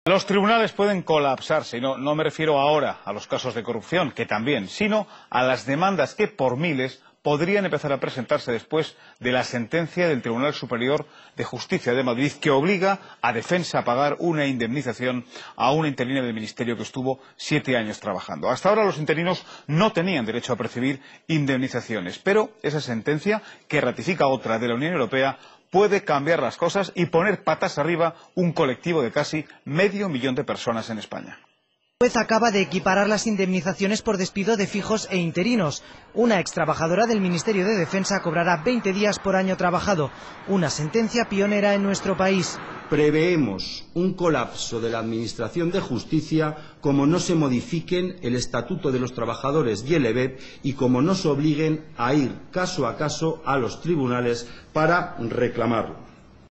Los tribunales pueden colapsarse, y no me refiero ahora a los casos de corrupción, que también, sino a las demandas que por miles podrían empezar a presentarse después de la sentencia del Tribunal Superior de Justicia de Madrid, que obliga a Defensa a pagar una indemnización a una interina del Ministerio que estuvo 7 años trabajando. Hasta ahora los interinos no tenían derecho a percibir indemnizaciones, pero esa sentencia, que ratifica otra de la Unión Europea, puede cambiar las cosas y poner patas arriba un colectivo de casi medio millón de personas en España. El juez acaba de equiparar las indemnizaciones por despido de fijos e interinos. Una extrabajadora del Ministerio de Defensa cobrará 20 días por año trabajado, una sentencia pionera en nuestro país. Preveemos un colapso de la Administración de Justicia como no se modifiquen el Estatuto de los Trabajadores y el EBEP y como no se obliguen a ir caso a caso a los tribunales para reclamarlo.